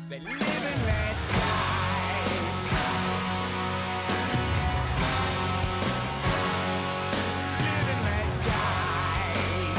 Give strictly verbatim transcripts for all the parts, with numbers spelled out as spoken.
Say live and let die. Live and let die.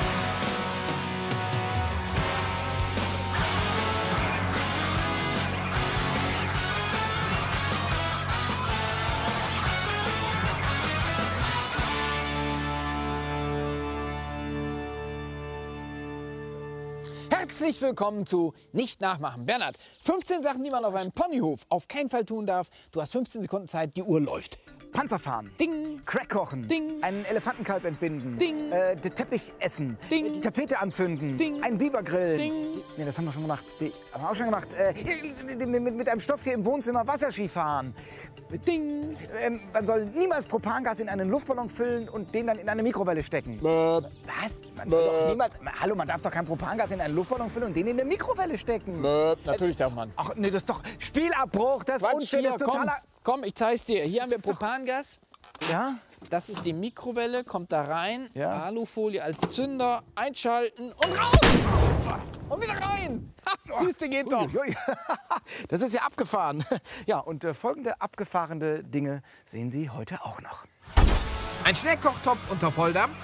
Herzlich willkommen zu Nicht nachmachen. Bernhard, fünfzehn Sachen, die man auf einem Ponyhof auf keinen Fall tun darf. Du hast fünfzehn Sekunden Zeit, die Uhr läuft. Panzer fahren. Ding. Crack kochen. Ding. Einen Elefantenkalb entbinden. Ding. Äh, den Teppich essen. Ding. Die Tapete anzünden. Ding. Einen Biber grillen. Ding. Nee, das haben wir schon gemacht. Die haben wir auch schon gemacht. Äh, mit, mit einem Stofftier im Wohnzimmer Wasserski fahren. Ding. Ähm, man soll niemals Propangas in einen Luftballon füllen und den dann in eine Mikrowelle stecken. Bäh. Was? Man soll doch niemals... Hallo, man darf doch kein Propangas in einen Luftballon füllen und den in eine Mikrowelle stecken. Bäh. Natürlich darf man. Ach nee, das ist doch Spielabbruch. Das ist Quatsch, unfair, hier, das ist komm, totaler... komm, ich zeig's dir. Hier haben wir ist doch- Propangas. Ja? Das ist die Mikrowelle, kommt da rein, Ja. Alufolie als Zünder, einschalten und raus! Und wieder rein! Ha, siehst du, geht doch. Uiuiui. Das ist ja abgefahren. Ja, und äh, folgende abgefahrene Dinge sehen Sie heute auch noch. Ein Schnellkochtopf unter Volldampf,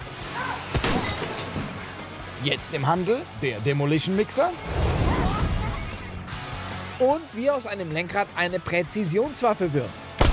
Jetzt im Handel der Demolition Mixer. und wie aus einem Lenkrad eine Präzisionswaffe wird.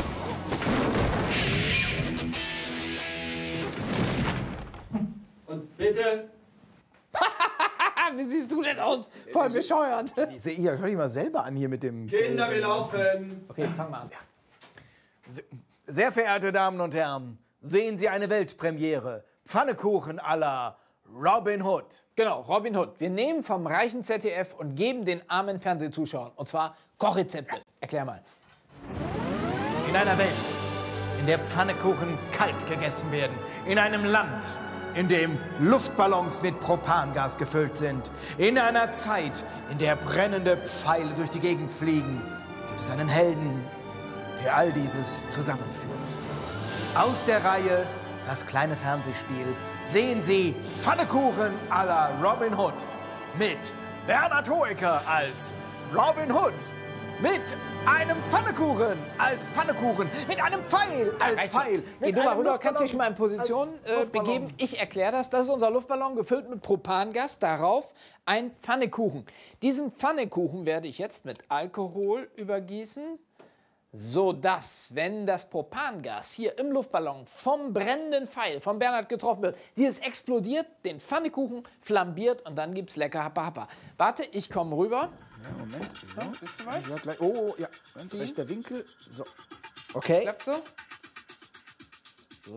Und bitte? Ah, wie siehst du denn aus? Voll bescheuert. Ich sehe ja, schau dich mal selber an hier mit dem... Kinder, wir laufen! Okay, fang mal an. Sehr verehrte Damen und Herren, sehen Sie eine Weltpremiere. Pfannekuchen à la Robin Hood. Genau, Robin Hood. Wir nehmen vom reichen Z D F und geben den armen Fernsehzuschauern. Und zwar Kochrezepte. Erklär mal. In einer Welt, in der Pfannekuchen kalt gegessen werden. In einem Land, in dem Luftballons mit Propangas gefüllt sind. In einer Zeit, in der brennende Pfeile durch die Gegend fliegen, gibt es einen Helden, der all dieses zusammenführt. Aus der Reihe Das kleine Fernsehspiel sehen Sie Pfannekuchen à la Robin Hood mit Bernhard Hoeker als Robin Hood, mit einem Pfannekuchen als Pfannekuchen, mit einem Pfeil als Reicht Pfeil. mal. mit Geh du mal einem rüber, kannst dich schon mal in Luftballon Position als äh, Luftballon. begeben. Ich erkläre das. Das ist unser Luftballon, gefüllt mit Propangas. Darauf ein Pfannekuchen. Diesen Pfannekuchen werde ich jetzt mit Alkohol übergießen, sodass, wenn das Propangas hier im Luftballon vom brennenden Pfeil von Bernhard getroffen wird, dieses explodiert, den Pfannekuchen flambiert und dann gibt's lecker Happa Happa. Warte, ich komme rüber. Ja, Moment. So, bist du weit? Ja, gleich. Oh, ja, ganz Ziehen. rechter Winkel. So. Okay. Klappt so? So.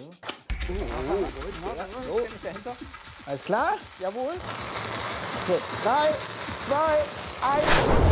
So. Ich stell mich dahinter. Alles klar? Jawohl. Okay. Drei, zwei, eins.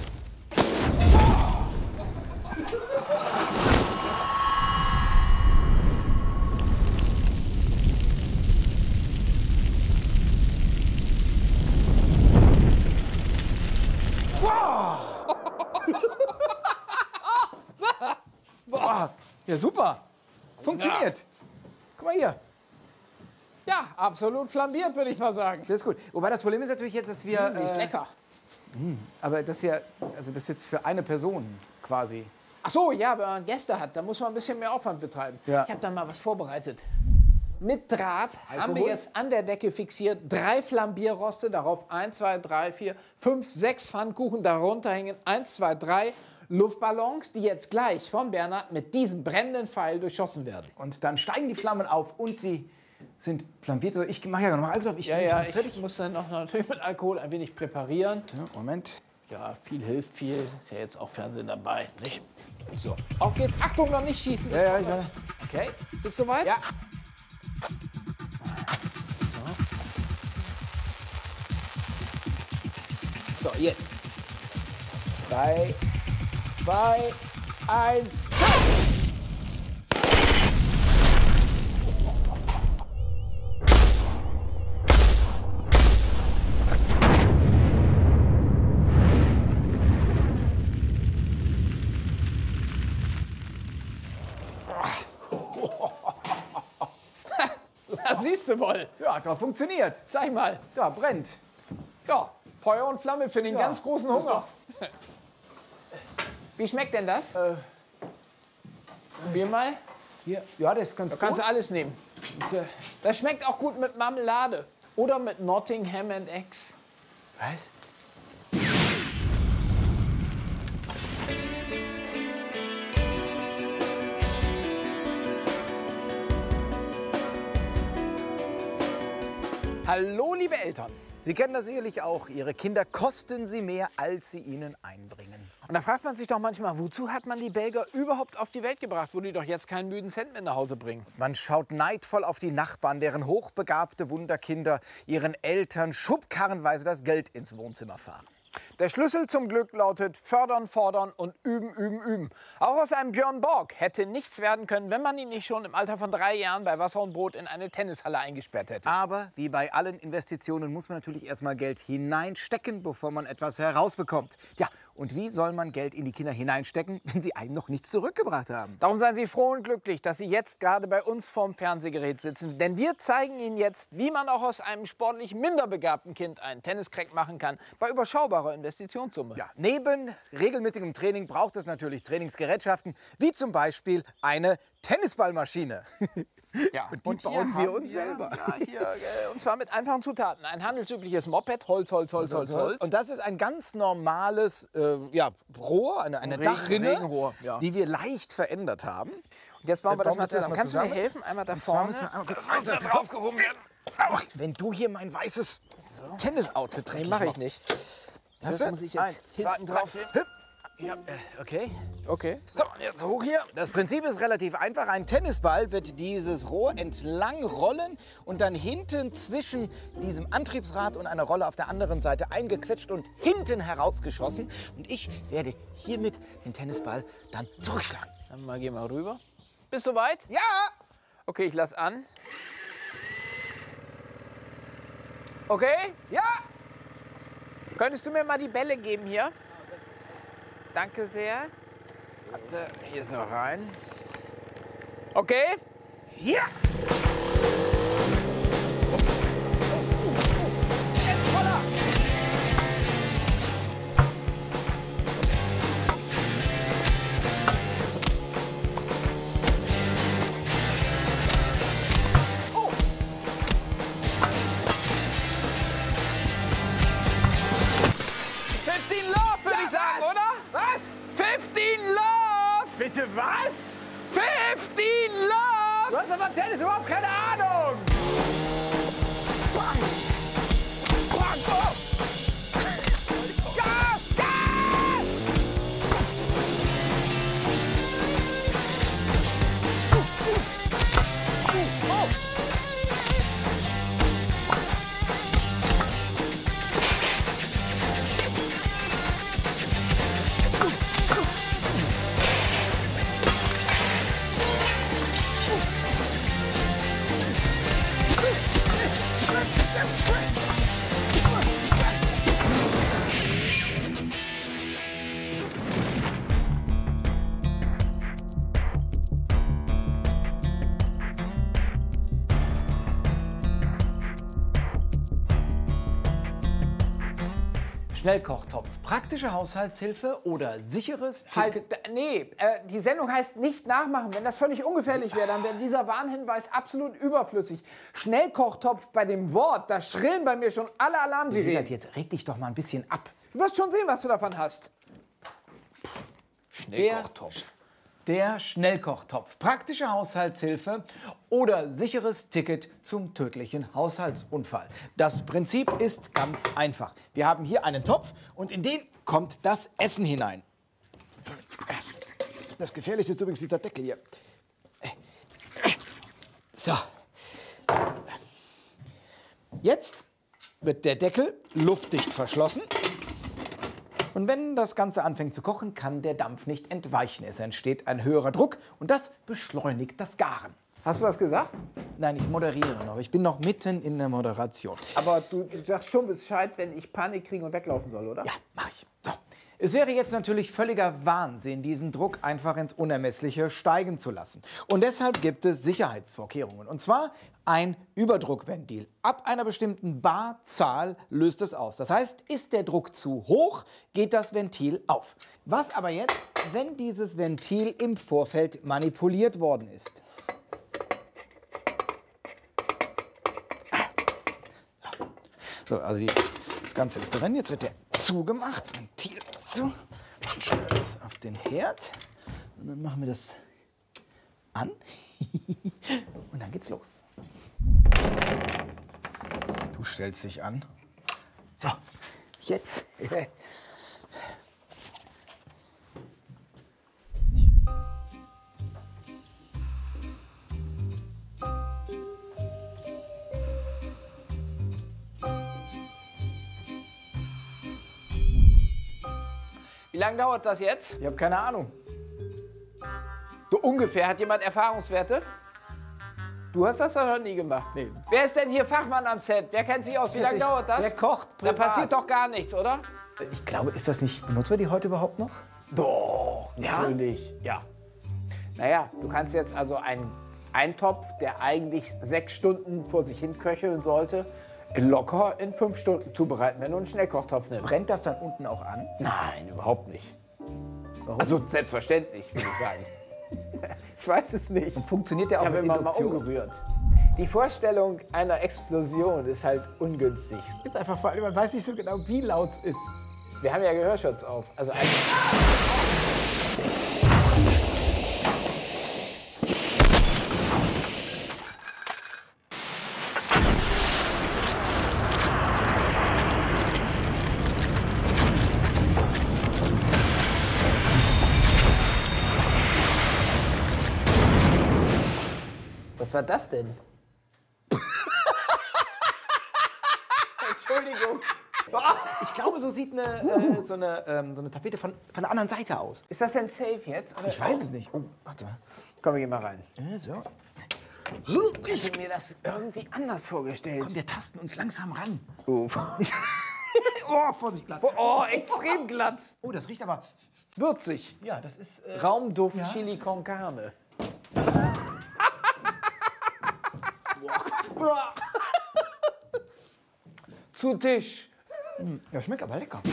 Boah. Ja, super. Funktioniert. Guck mal hier. Ja, absolut flambiert, würde ich mal sagen. Das ist gut. Wobei das Problem ist natürlich jetzt, dass wir... Riecht äh, lecker. Aber dass wir... Also das ist jetzt für eine Person quasi. Ach so, ja, wenn man Gäste hat, dann muss man ein bisschen mehr Aufwand betreiben. Ja. Ich habe da mal was vorbereitet. Mit Draht haben wir Alkohol? jetzt an der Decke fixiert drei Flambierroste, darauf eins, zwei, drei, vier, fünf, sechs Pfannkuchen, darunter hängen eins, zwei, drei Luftballons, die jetzt gleich von Bernhard mit diesem brennenden Pfeil durchschossen werden. Und dann steigen die Flammen auf und die sind flambiert. So, ich mache ja noch Alkohol. Ich Ja, bin ja, schon fertig. ich muss dann noch natürlich mit Alkohol ein wenig präparieren. Ja, Moment. Ja, viel hilft viel, ist ja jetzt auch Fernsehen dabei, nicht? So, auf geht's. Achtung, noch nicht schießen. Ja, ja, ich warte. Okay, bist du soweit? Ja. So, jetzt. Drei, zwei, eins. Da siehst du wohl. Ja, hat doch funktioniert. Zeig mal. Da brennt. Ja, Feuer und Flamme für den Ja, ganz großen das ist Hunger. Wie schmeckt denn das? Äh, Probier mal. Hier, ja, das ist ganz Da kannst du alles nehmen. Ist, äh, Das schmeckt auch gut mit Marmelade. Oder mit Nottingham and Eggs. Was? Hallo, liebe Eltern. Sie kennen das sicherlich auch. Ihre Kinder kosten Sie mehr, als Sie ihnen einbringen. Und da fragt man sich doch manchmal, wozu hat man die Belgier überhaupt auf die Welt gebracht, wo die doch jetzt keinen müden Cent mit nach Hause bringen? Man schaut neidvoll auf die Nachbarn, deren hochbegabte Wunderkinder ihren Eltern schubkarrenweise das Geld ins Wohnzimmer fahren. Der Schlüssel zum Glück lautet fördern, fordern und üben, üben, üben. Auch aus einem Björn Borg hätte nichts werden können, wenn man ihn nicht schon im Alter von drei Jahren bei Wasser und Brot in eine Tennishalle eingesperrt hätte. Aber wie bei allen Investitionen muss man natürlich erstmal Geld hineinstecken, bevor man etwas herausbekommt. Ja, und wie soll man Geld in die Kinder hineinstecken, wenn sie einem noch nichts zurückgebracht haben? Darum seien Sie froh und glücklich, dass Sie jetzt gerade bei uns vorm Fernsehgerät sitzen. Denn wir zeigen Ihnen jetzt, wie man auch aus einem sportlich minder begabten Kind einen Tenniscrack machen kann, bei überschaubarer Investitionssumme. Ja, neben regelmäßigem Training braucht es natürlich Trainingsgerätschaften, wie zum Beispiel eine Tennisballmaschine. Ja, Und die hier bauen wir haben uns selber. Ja, hier, äh, und zwar mit einfachen Zutaten. Ein handelsübliches Moped, Holz, Holz, Holz, Holz, Holz. Und das ist ein ganz normales äh, ja, Rohr, eine, eine Regen- Dachrinne, Regenrohr, ja. die wir leicht verändert haben. Und jetzt bauen wir das bauen mal wir das zusammen. erstmal Kannst du mir zusammen. helfen? Einmal da Und zwar vorne. müssen wir einmal kurz Das muss da Wasser draufgehoben werden. Ach, wenn du hier mein weißes Tennis-Outfit dreckig Nee, mache ich machst. nicht. Hast Das du? muss ich jetzt Eins, zwei, hinten drei, drauf. hüpp. Ja, äh, okay. Okay. So, und jetzt hoch hier. Das Prinzip ist relativ einfach. Ein Tennisball wird dieses Rohr entlang rollen und dann hinten zwischen diesem Antriebsrad und einer Rolle auf der anderen Seite eingequetscht und hinten herausgeschossen. Und ich werde hiermit den Tennisball dann zurückschlagen. Dann mal gehen wir rüber. Bist du weit? Ja! Okay, ich lass an. Okay? Ja! Könntest du mir mal die Bälle geben hier? Danke sehr. Warte, hier so rein. Okay? Ja! fünfzehn Love, würde ich sagen, oder? Was? fünfzehn Love! Bitte was? fünfzehn Love! Du hast aber von Tennis überhaupt keine Ahnung! Gas, Gas! Schnellkochtopf. Praktische Haushaltshilfe oder sicheres Halt, Ticket? äh, nee, äh, die Sendung heißt nicht nachmachen. Wenn das völlig ungefährlich wäre, dann wäre dieser Warnhinweis absolut überflüssig. Schnellkochtopf bei dem Wort, da schrillen bei mir schon alle Alarmsirenen. Jetzt reg dich doch mal ein bisschen ab. Du wirst schon sehen, was du davon hast. Schnellkochtopf. Der Schnellkochtopf. Praktische Haushaltshilfe oder sicheres Ticket zum tödlichen Haushaltsunfall. Das Prinzip ist ganz einfach. Wir haben hier einen Topf und in den kommt das Essen hinein. Das Gefährlichste ist übrigens dieser Deckel hier. So. Jetzt wird der Deckel luftdicht verschlossen. Und wenn das Ganze anfängt zu kochen, kann der Dampf nicht entweichen. Es entsteht ein höherer Druck und das beschleunigt das Garen. Hast du was gesagt? Nein, ich moderiere noch. Ich bin noch mitten in der Moderation. Aber du sagst schon Bescheid, wenn ich Panik kriegen und weglaufen soll, oder? Ja, mach ich. So, Es wäre jetzt natürlich völliger Wahnsinn, diesen Druck einfach ins Unermessliche steigen zu lassen. Und deshalb gibt es Sicherheitsvorkehrungen. Und zwar ein Überdruckventil. Ab einer bestimmten Barzahl löst es aus. Das heißt, ist der Druck zu hoch, geht das Ventil auf. Was aber jetzt, wenn dieses Ventil im Vorfeld manipuliert worden ist? So, also die, das Ganze ist drin. Jetzt wird der zugemacht. Ventil zu. Dann stellen wir das auf den Herd. Und dann machen wir das an. Und dann geht's los. Du stellst dich an. So, jetzt. Wie lange dauert das jetzt? Ich habe keine Ahnung. So ungefähr. Hat jemand Erfahrungswerte? Du hast das doch noch nie gemacht. Nee. Wer ist denn hier Fachmann am Set? Wer kennt sich aus? Wie lange sich- dauert das? wer kocht Da privat. passiert doch gar nichts, oder? Ich glaube, ist das nicht. Benutzen wir die heute überhaupt noch? Doch, natürlich. Ja. Naja, du kannst jetzt also einen Eintopf, der eigentlich sechs Stunden vor sich hin köcheln sollte, locker in fünf Stunden zubereiten, wenn du einen Schnellkochtopf nimmst. Brennt das dann unten auch an? Nein, überhaupt nicht. Warum? Also selbstverständlich, würde ich sagen. Ich weiß es nicht. Funktioniert der auch Ich habe mit immer mal Induktion? umgerührt. Die Vorstellung einer Explosion ist halt ungünstig. Ist einfach vor allem, man weiß nicht so genau, wie laut es ist. Wir haben ja Gehörschutz auf. Also ein Was war das denn? Entschuldigung. Ich glaube, so sieht eine, äh, so, eine, ähm, so eine Tapete von, von der anderen Seite aus. Ist das denn safe jetzt? Oder? Ich weiß es nicht. Oh, warte mal. Komm, wir gehen mal rein. Äh, so. Ich habe mir das irgendwie anders vorgestellt. Komm, wir tasten uns langsam ran. Oh, Oh, Vorsicht, glatt. oh extrem glatt. Oh, das riecht aber. Würzig. Ja, das ist. Äh, Raumduft Ja, Chili das ist- con Carne. Zu Tisch. ja, schmeckt aber lecker.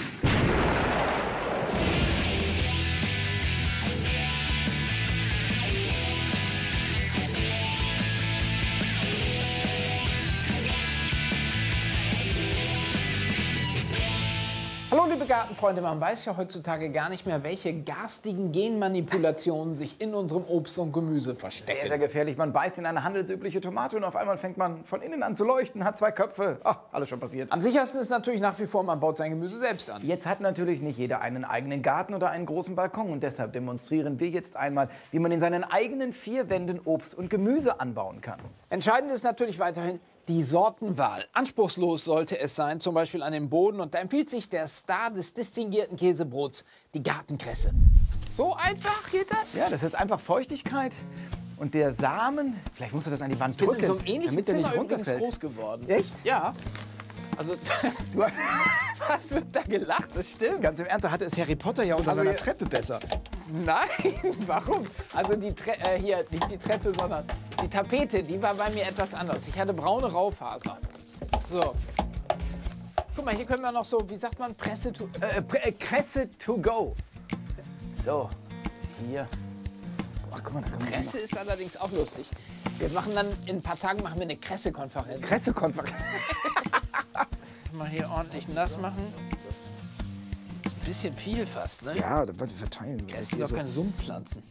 Hallo liebe Gartenfreunde, man weiß ja heutzutage gar nicht mehr, welche garstigen Genmanipulationen sich in unserem Obst und Gemüse verstecken. Sehr, sehr gefährlich. Man beißt in eine handelsübliche Tomate und auf einmal fängt man von innen an zu leuchten, hat zwei Köpfe. Ach, alles schon passiert. Am sichersten ist natürlich nach wie vor, man baut sein Gemüse selbst an. Jetzt hat natürlich nicht jeder einen eigenen Garten oder einen großen Balkon und deshalb demonstrieren wir jetzt einmal, wie man in seinen eigenen vier Wänden Obst und Gemüse anbauen kann. Entscheidend ist natürlich weiterhin die Sortenwahl. Anspruchslos sollte es sein, zum Beispiel an dem Boden. Und da empfiehlt sich der Star des distinguierten Käsebrots, die Gartenkresse. So einfach geht das? Ja, das ist einfach Feuchtigkeit und der Samen. Vielleicht musst du das an die Wand Ich bin drücken, in so einem ähnlichen damit der Zimmer nicht übrigens runterfällt. groß geworden. Echt? Ja. Also, du hast, was wird da gelacht? Das stimmt. Ganz im Ernst, da hatte es Harry Potter ja unter Also seiner ihr- Treppe besser. Nein, warum? Also die Tre äh, hier, nicht die Treppe, sondern die Tapete, die war bei mir etwas anders. Ich hatte braune Raufaser. So. Guck mal, hier können wir noch so, wie sagt man, Presse... to- Äh, Pre- äh, Kresse to go. So, hier. Ach, guck mal, da kann man Kresse ist allerdings auch lustig. Wir machen dann, in ein paar Tagen machen wir eine Kressekonferenz. Kressekonferenz. Mal hier ordentlich nass machen. Ist ein bisschen viel fast, ne? Ja, da wollte ich verteilen. Das sind doch keine Sumpfpflanzen.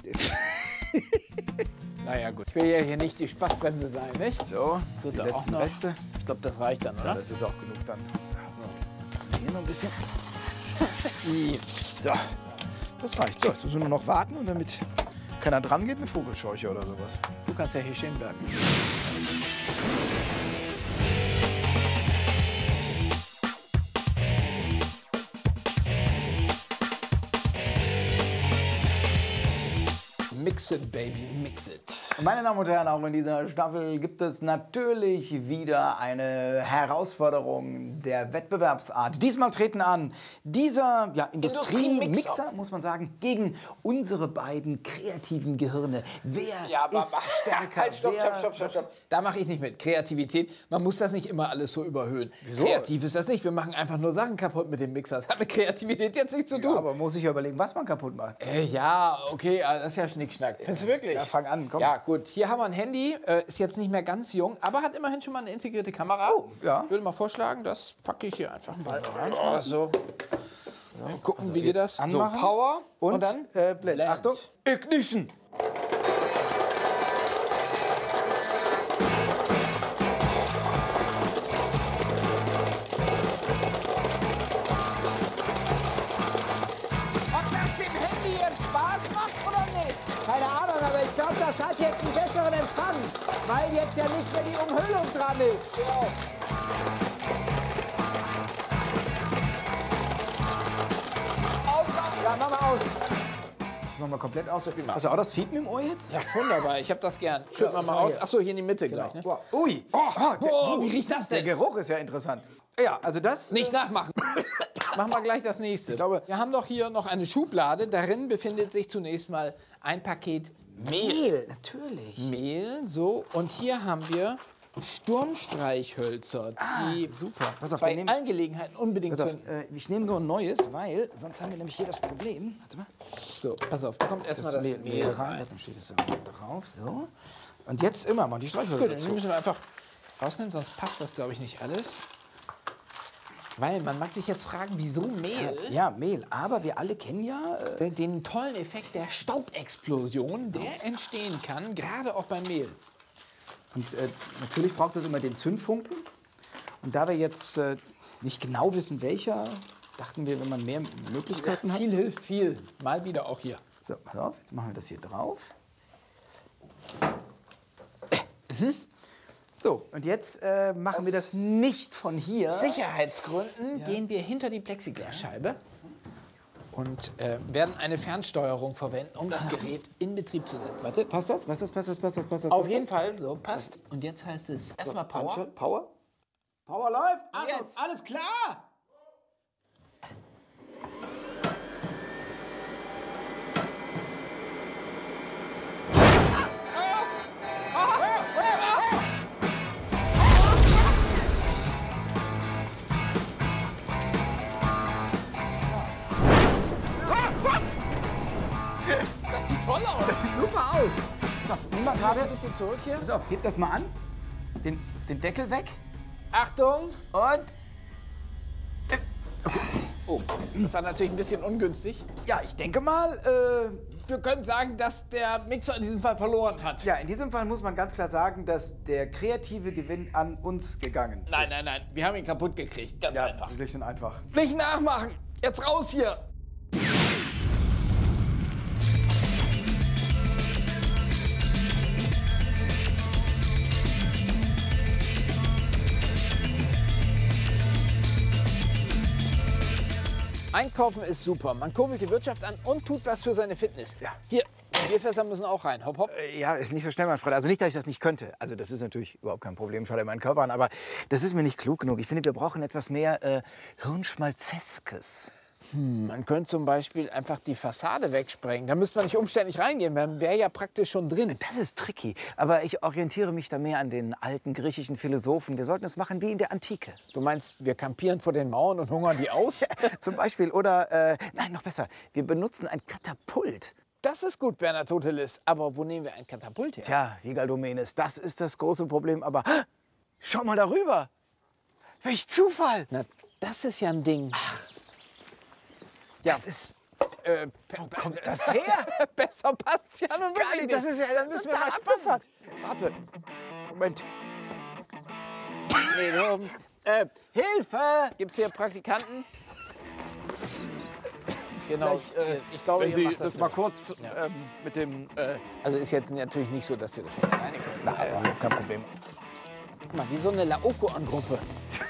Naja, gut. Ich will ja hier nicht die Spaßbremse sein, nicht? So, So, die da auch letzten noch. Reste. Ich glaube, das reicht dann, Ja, oder? das ist auch genug dann. So. Hier noch ein bisschen. I. So, das reicht. So, jetzt müssen wir nur noch warten und damit keiner dran geht, eine Vogelscheuche oder sowas. Du kannst ja hier stehen bleiben. Mix it, baby, mix it. Meine Damen und Herren, auch in dieser Staffel gibt es natürlich wieder eine Herausforderung der Wettbewerbsart. Diesmal treten an dieser ja, Industriemixer, Industriemixer, muss man sagen, gegen unsere beiden kreativen Gehirne. Wer aber ist stärker? Halt, stopp, wer stopp, stopp, stopp, stopp. Da mache ich nicht mit. Kreativität, man muss das nicht immer alles so überhöhen. Wieso? Kreativ ist das nicht. Wir machen einfach nur Sachen kaputt mit dem Mixer. Das hat mit Kreativität jetzt nichts zu tun. Ja, aber muss ich ja überlegen, was man kaputt macht. Äh, ja, okay, das ist ja Schnickschnack. Findest du wirklich? Ja, fang an, komm. Ja, gut. Hier haben wir ein Handy. Äh, ist jetzt nicht mehr ganz jung, aber hat immerhin schon mal eine integrierte Kamera. Oh, ja. Ich würde mal vorschlagen, das packe ich hier einfach mal rein. Oh, so. So, gucken, wie geht das? anmachen. So, Power und, Und, dann äh, Blend. Blend. Achtung, Ignition. Ob das dem Handy jetzt Spaß macht oder nicht? Keine Ahnung, aber ich glaube, das hat jetzt einen besseren Empfang, weil jetzt ja nicht mehr die Umhüllung dran ist. Ja. Ja, mach mal aus. Machen wir komplett aus. Hast du auch das Fiepen im Ohr jetzt? Ja, wunderbar. Ich habe das gern. Schütten wir mal aus. Ach so, hier in die Mitte gleich. Ne? Wow. Ui. Oh, der, oh, wie riecht das der denn? Geruch ist ja interessant. Ja, also das... Nicht nachmachen. Machen wir gleich das nächste. glaube- wir haben doch hier noch eine Schublade. Darin befindet sich zunächst mal ein Paket Mehl. Mehl, natürlich. Mehl, so. Und hier haben wir Sturmstreichhölzer, die super. Pass auf, bei dann nehmen- allen Gelegenheiten unbedingt Pass auf, zünden. äh, ich nehme nur ein neues, weil sonst haben wir nämlich hier das Problem. Warte mal. So, pass auf, da kommt erstmal das, Mehl, Mehl rein. Dann steht es so drauf. So. Und jetzt immer mal die Streichhölzer Gut, dann dazu. müssen wir einfach rausnehmen, sonst passt das, glaube ich, nicht alles. Weil man mag sich jetzt fragen, wieso Mehl? Ja, Mehl. Aber wir alle kennen ja... Äh, Den- Den tollen Effekt der Staubexplosion, der entstehen kann, gerade auch beim Mehl. und äh, natürlich braucht es immer den Zündfunken. Und da wir jetzt äh, nicht genau wissen, welcher, dachten wir, wenn man mehr Möglichkeiten hat... Viel hilft viel. Mal wieder auch hier. So, pass auf, jetzt machen wir das hier drauf. So, und jetzt äh, machen wir das nicht von hier. Sicherheitsgründen gehen wir hinter die Plexiglasscheibe und äh, werden eine Fernsteuerung verwenden, um das Gerät in Betrieb zu setzen. Warte, passt das? Passt das? Passt das? Passt das? Passt das? Auf passt jeden das? Fall, so passt. Und jetzt heißt es erstmal Power. Power? Power läuft. Und jetzt. Alles klar. Das sieht toll aus. Das sieht super aus. Pass auf, nimm mal gerade. Ein bisschen zurück hier. Pass auf, heb das mal an. Den, den Deckel weg. Achtung. Und. Oh, das war natürlich ein bisschen ungünstig. Ja, ich denke mal, äh, Wir können sagen, dass der Mixer in diesem Fall verloren hat. ja, in diesem Fall muss man ganz klar sagen, dass der kreative Gewinn an uns gegangen ist. Nein, nein, nein. Wir haben ihn kaputt gekriegt. Ganz Ja, einfach. schlicht und einfach. Nicht nachmachen. Jetzt raus hier. Einkaufen ist super. Man kurbelt die Wirtschaft an und tut was für seine Fitness. Ja. Hier, die Bierfässer müssen auch rein. Hopp, hopp. Ja, ist nicht so schnell, mein Freund. Also nicht, dass ich das nicht könnte. Also das ist natürlich überhaupt kein Problem, schaut ja meinen Körper an. Aber das ist mir nicht klug genug. Ich finde, wir brauchen etwas mehr äh, Hirnschmalzeskes. Man könnte zum Beispiel einfach die Fassade wegsprengen. Da müsste man nicht umständlich reingehen. Man wäre ja praktisch schon drin. Das ist tricky. Aber ich orientiere mich da mehr an den alten griechischen Philosophen. Wir sollten es machen wie in der Antike. Du meinst, wir kampieren vor den Mauern und hungern die aus? Zum Beispiel. Oder, äh, nein, noch besser. Wir benutzen ein Katapult. Das ist gut, Bernhard Totelis. Aber wo nehmen wir ein Katapult her? Tja, Vigaldomenes, das ist das große Problem. Aber schau mal darüber. Welch Zufall. Na, das ist ja ein Ding. Das ist... Äh, Wo kommt das her? Besser passt's ja nun Gar wirklich nicht, das ist ja Dann müssen wir total mal abgefahren. spannen. Warte. Moment. Nee, du, Äh, Hilfe! gibt's hier Praktikanten? Genau, Vielleicht, äh, ich glaube, Wenn ihr Sie macht das, das mal mit. kurz Ja. ähm, mit dem... Äh, Also ist jetzt natürlich nicht so, dass wir das nicht alleine können. Nein, kein Problem. Guck mal, wie so eine Laokoon-Gruppe.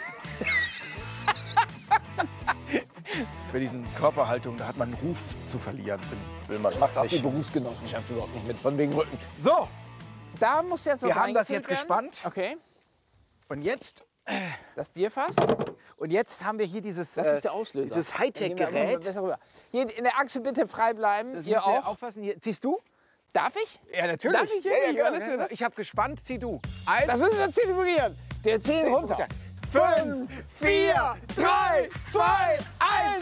bei diesen Körperhaltungen, da hat man einen Ruf zu verlieren. Will, will man Macht auch die nicht. Berufsgenossenschaft überhaupt nicht mit, von wegen Rücken. So, Da muss jetzt was Wir haben das eingefüllt jetzt werden. gespannt. Okay, Und jetzt, das Bierfass. und jetzt haben wir hier dieses, Das äh, ist der Auslöser. dieses Dann gehen wir mal Hightech-Gerät. besser rüber. Hier in der Achse bitte frei bleiben. Das Ihr müsst ihr auch. aufpassen. Hier, ziehst du? Darf ich? Ja, natürlich. Darf ich ja, ja, wirklich? genau. Alles für das? Ich habe gespannt, zieh du. Eins, Das müssen wir zelebrieren. Der zehn runter. fünf, vier, drei, zwei, eins.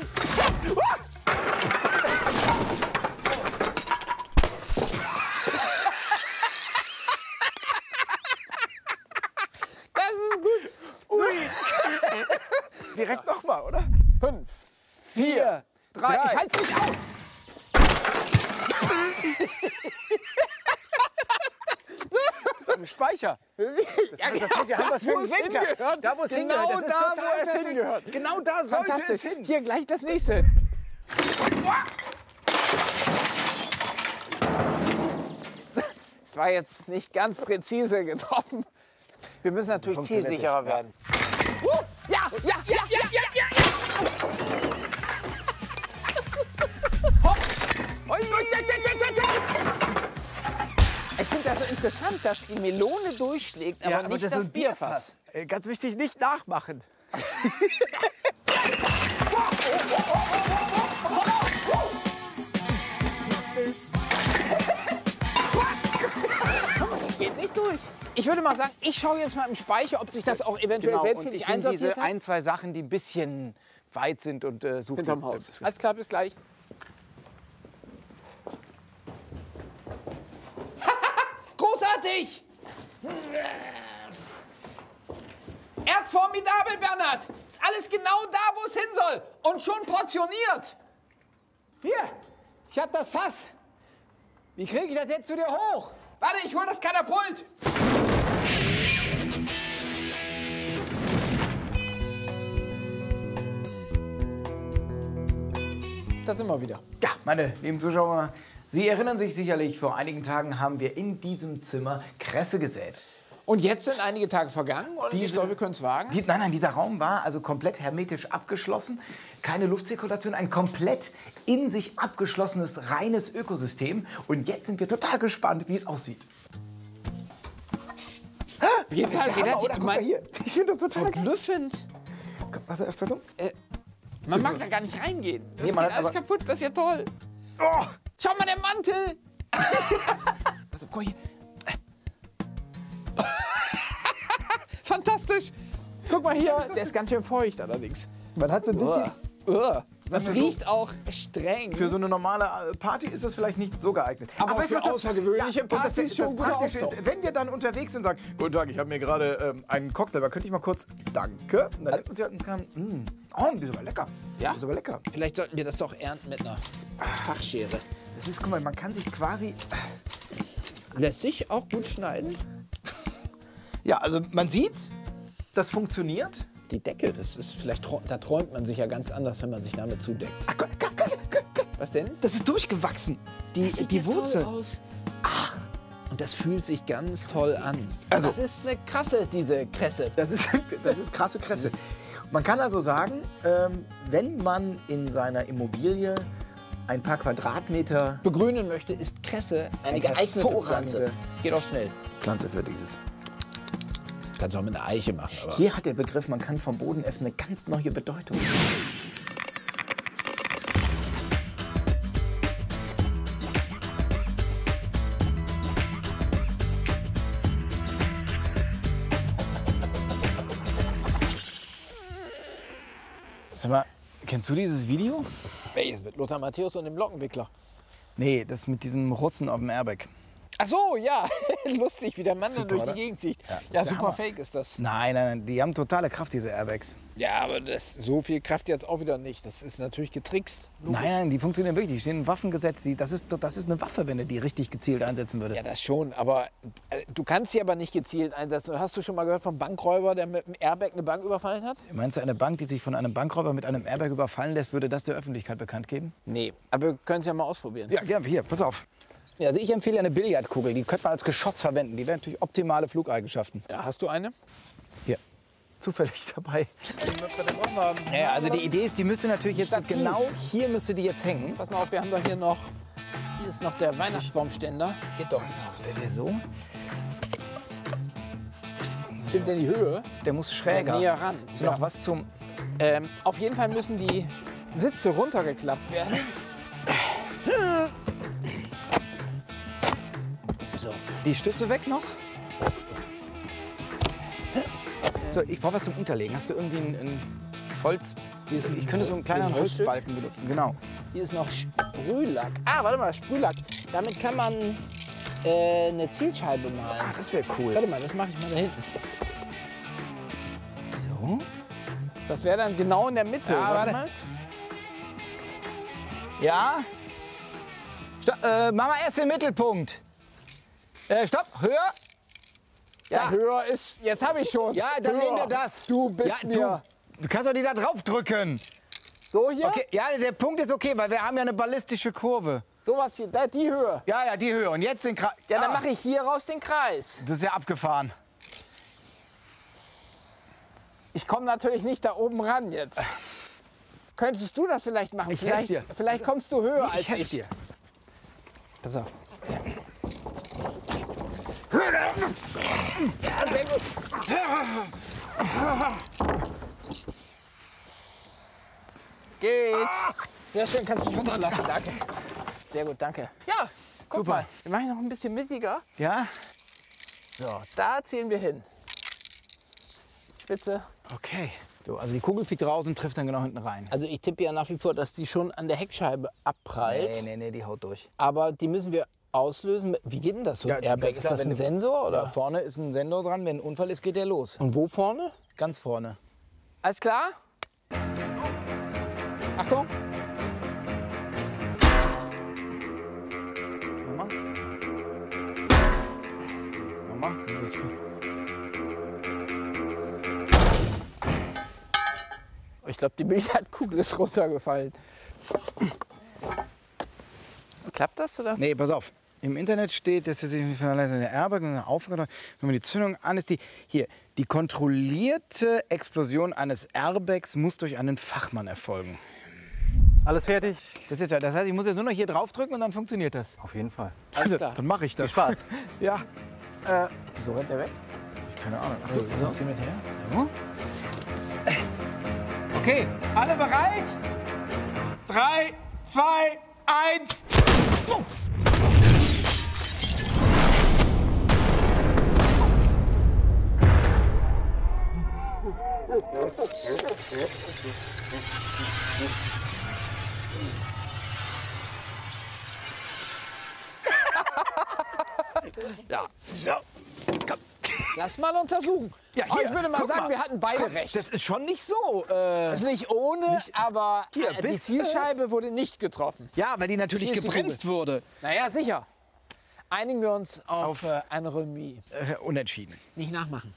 Das ist gut. Ui. Direkt nochmal, oder? Fünf, Vier, drei. drei. Ich halte es nicht aus. Das ist ein Speicher. Das, heißt, das heißt, wir haben was für wo einen es Winker. hingehört. Da, wo es Genau hingehört. Das ist da, total wo es perfekt. hingehört. Genau da sollte es Fantastisch. hin. Hier gleich das nächste. Es war jetzt nicht ganz präzise getroffen. Wir müssen natürlich funktioniert zielsicherer nicht, ja. werden. Uh, ja, ja, ja, ja, ja, ja, ja. Hopp. Ui, ui, ui, ui, ui, ui. Ich finde das so interessant, dass die Melone durchschlägt, aber Ja, nicht ist das, ein Bierfass. Äh, Ganz wichtig, nicht nachmachen. Geht nicht durch. Ich würde mal sagen, ich schaue jetzt mal im Speicher, ob sich das auch eventuell Genau, selbst und hier ich nicht nehme einsortiert diese hat. ein, zwei Sachen, die ein bisschen weit sind und äh, suche Hinterm die- Haus. Alles klar, bis gleich. Großartig! Erzformidabel, Bernhard! Ist alles genau da, wo es hin soll. Und schon portioniert. Hier, ich hab das Fass. Wie kriege ich das jetzt zu dir hoch? Warte, ich hol das Katapult. Da sind wir wieder. Ja, meine lieben Zuschauer, Sie erinnern sich sicherlich, vor einigen Tagen haben wir in diesem Zimmer Kresse gesät. Und jetzt sind einige Tage vergangen und ich glaube, wir können es wagen. Die, nein, nein, dieser Raum war also komplett hermetisch abgeschlossen. Keine Luftzirkulation, ein komplett in sich abgeschlossenes, reines Ökosystem. Und jetzt sind wir total gespannt, wie es aussieht. Auf jeden Fall, Hammer, jeder oder? sieht- Guck man- mal hier. Ich finde das total geil. Verblüffend. Warte, Achtung. Man mag da gar nicht reingehen. Das Nee, man geht hat alles aber- kaputt, das ist ja toll. Oh, Schau mal, der Mantel. also, guck mal hier. Fantastisch. Guck mal hier, der ist ganz schön feucht allerdings. Man hat so ein bisschen... Uah. Das Sagen wir riecht auch streng. Für so eine normale äh, Party ist das vielleicht nicht so geeignet. Aber weißt du, für was das- außergewöhnliche und das, Partys das, schon das guter Praktische Auftauch. ist, wenn wir dann unterwegs sind und sagen, guten Tag, ich habe mir gerade ähm, einen Cocktail, aber könnte ich mal kurz, danke. Und dann nimmt man sich halt und kann, mm, oh, die ist aber lecker. Ja? Die ist aber lecker. Vielleicht sollten wir das doch ernten mit einer Fachschere. Das ist, guck mal, man kann sich quasi, Lässt sich auch gut schneiden. ja, also man sieht, das funktioniert. Die Decke, das ist vielleicht, träu- da träumt man sich ja ganz anders, wenn man sich damit zudeckt. Ach, guck, guck, guck, guck, guck. Was denn? Das ist durchgewachsen. Die, Sieht die ja toll Wurzel. aus. Ach, und das fühlt sich ganz toll an. Also- das ist eine krasse, diese Kresse. Das ist, das ist krasse Kresse. Man kann also sagen, ähm, wenn man in seiner Immobilie ein paar Quadratmeter Begrünen möchte, ist Kresse eine Eine geeignete hervorragende Pflanze. Geht auch schnell. Pflanze für dieses. Kannst du auch mit einer Eiche machen. Aber Hier hat der Begriff, man kann vom Boden essen, eine ganz neue Bedeutung. Sag mal, kennst du dieses Video? welches mit Lothar Matthäus und dem Lockenwickler? Nee, das mit diesem Russen auf dem Airbag. Ach so, ja. Lustig, wie der Mann dann durch oder? die Gegend fliegt. Ja, der super Hammer. fake ist das. Nein, nein, nein, die haben totale Kraft, diese Airbags. Ja, aber das, so viel Kraft jetzt auch wieder nicht. Das ist natürlich getrickst. Nein, nein, die funktionieren wirklich. Die stehen im Waffengesetz. Die, das, ist, das ist eine Waffe, wenn du die richtig gezielt einsetzen würdest. Ja, das schon, aber äh, du kannst sie aber nicht gezielt einsetzen. Hast du schon mal gehört vom Bankräuber, der mit dem Airbag eine Bank überfallen hat? Meinst du, eine Bank, die sich von einem Bankräuber mit einem Airbag überfallen lässt, würde das der Öffentlichkeit bekannt geben? Nee, aber wir können es ja mal ausprobieren. Ja, ja, hier, pass auf. Ja, also ich empfehle eine Billardkugel. Die könnte man als Geschoss verwenden. Die wäre natürlich optimale Flugeigenschaften. Ja, hast du eine? Hier, zufällig dabei. Ja, Ja, also die Idee ist, die müsste natürlich jetzt Stativ. genau hier müsste die jetzt hängen. Pass mal auf, wir haben doch hier noch, hier ist noch der Weihnachtsbaumständer. Geht doch. Auf der wäre so. Stimmt denn die Höhe? Der muss schräger. Näher ran. Ist noch was zum... Ähm, auf jeden Fall müssen die Sitze runtergeklappt werden. So. Die Stütze weg noch? So, ich brauche was zum Unterlegen. Hast du irgendwie ein, ein Holz? Hier ist ein Ich könnte so einen kleineren ein Holzstück. Holzbalken benutzen, genau. Hier ist noch Sprühlack. Ah, warte mal, Sprühlack. Damit kann man äh, eine Zielscheibe malen. Ah, das wäre cool. Warte mal, das mache ich mal da hinten. So. Das wäre dann genau in der Mitte. Ja, warte. mal. Ja? Stopp, äh, machen wir erst den Mittelpunkt. Äh, stopp, höher. Ja, Da. höher ist. Jetzt habe ich schon. Ja, dann höher. nehmen wir das. Du bist ja, mir. Du, du kannst doch nicht da drauf drücken. So hier? Okay, ja, der Punkt ist okay, weil wir haben ja eine ballistische Kurve. Sowas hier, da, die Höhe. Ja, ja, die Höhe. Und jetzt den Kreis. Ja, dann mache ich hier raus den Kreis. Das ist ja abgefahren. Ich komme natürlich nicht da oben ran jetzt. Könntest du das vielleicht machen? Ich vielleicht, helf dir. vielleicht kommst du höher als Ich helf ich. dir. Pass auf. Ja, sehr gut. Geht. Sehr schön, kannst du mich runterlassen, danke. Sehr gut, danke. Ja, guck Super. mal. Wir machen noch ein bisschen mittiger. Ja? So, da ziehen wir hin. Spitze. Okay. So, also die Kugel fliegt raus und trifft dann genau hinten rein. Also ich tippe ja nach wie vor, dass die schon an der Heckscheibe abprallt. Nee, nee, nee, die haut durch. Aber die müssen wir auslösen. Wie geht denn das so? Ja, ein Airbag? ganz Ist klar, das wenn ein du- Sensor? Da Oder? vorne ist ein Sensor dran. Wenn ein Unfall ist, geht der los. Und wo vorne? Ganz vorne. Alles klar? Achtung! Nochmal. Nochmal. Ich glaube, die Billardkugel ist runtergefallen. Klappt das, oder? Nee, pass auf. Im Internet steht, dass sich von alleine der Airbag und eine Aufgabe, wenn man die Zündung an ist, die hier die kontrollierte Explosion eines Airbags muss durch einen Fachmann erfolgen. Alles fertig? Das, ist, das heißt, ich muss jetzt nur noch hier drauf drücken und dann funktioniert das. Auf jeden Fall. Alles klar. Dann mache ich das. Viel Spaß. Ja. Äh, wieso rennt der weg? Keine Ahnung. Ach, du, so. Hier mit her. So. Okay, alle bereit? Drei, zwei, eins. Ja. So. Komm. Lass mal untersuchen. Ja, Aber hier, ich würde mal guck sagen, mal. wir hatten beide recht. Das ist schon nicht so. Äh, Das ist nicht ohne, aber Hier, äh, die bis, Zielscheibe wurde nicht getroffen. ja, weil die natürlich Hier ist die gebremst wurde. Naja, sicher. Einigen wir uns auf, Auf- äh, ein Remis. Äh, unentschieden. Nicht nachmachen.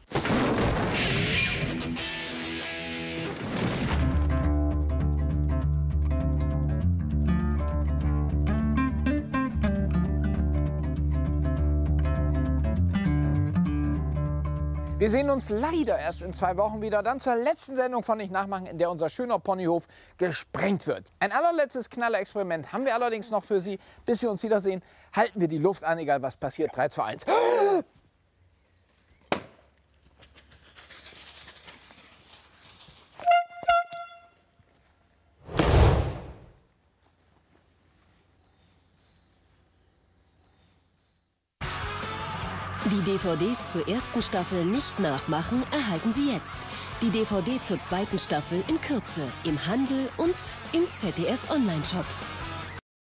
Wir sehen uns leider erst in zwei Wochen wieder, dann zur letzten Sendung von Nicht Nachmachen, in der unser schöner Ponyhof gesprengt wird. Ein allerletztes Knallerexperiment haben wir allerdings noch für Sie. Bis wir uns wiedersehen, halten wir die Luft an, egal was passiert. drei, zwei, eins. Die D V Ds zur ersten Staffel Nicht Nachmachen erhalten Sie jetzt. Die D V D zur zweiten Staffel in Kürze im Handel und im Z D F Online-Shop.